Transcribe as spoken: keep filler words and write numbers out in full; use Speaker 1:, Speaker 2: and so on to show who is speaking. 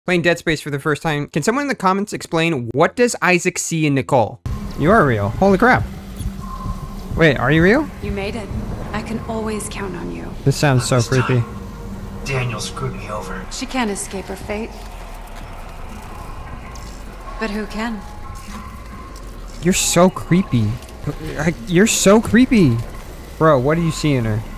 Speaker 1: Playing Dead Space for the first time. Can someone in the comments explain what does Isaac see in Nicole? You are real. Holy crap. Wait, are you real?
Speaker 2: You made it. I can always count on you.
Speaker 1: This sounds so creepy.
Speaker 3: Daniel screwed me over.
Speaker 2: She can't escape her fate. But who can?
Speaker 1: You're so creepy. You're so creepy. Bro, what do you see in her?